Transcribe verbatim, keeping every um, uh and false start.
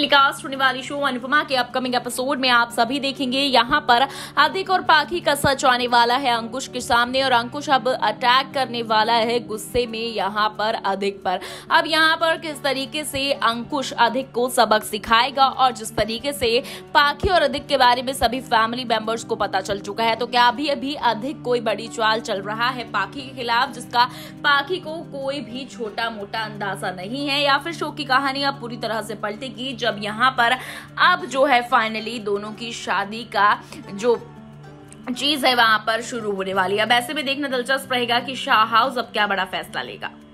Telecast होने वाली show Anupama के अपकमिंग एपिसोड में आप सभी देखेंगे यहाँ पर अधिक और पाखी का सच आने वाला है अंकुश के सामने और अंकुश अब अटैक करने वाला है गुस्से में यहाँ पर अधिक पर। अब यहाँ पर किस तरीके से अंकुश अधिक को सबक सिखाएगा और जिस तरीके से पाखी और अधिक के बारे में सभी फैमिली मेंबर्स को पता चल चुका है, तो क्या अभी अभी अधिक कोई बड़ी चाल चल रहा है पाखी के खिलाफ जिसका पाखी को कोई भी छोटा मोटा अंदाजा नहीं है, या फिर शो की कहानी अब पूरी तरह से पलटेगी जब यहाँ पर अब जो है फाइनली दोनों की शादी का जो चीज है वहां पर शुरू होने वाली है। अब ऐसे में देखना दिलचस्प रहेगा कि शाह हाउस अब क्या बड़ा फैसला लेगा।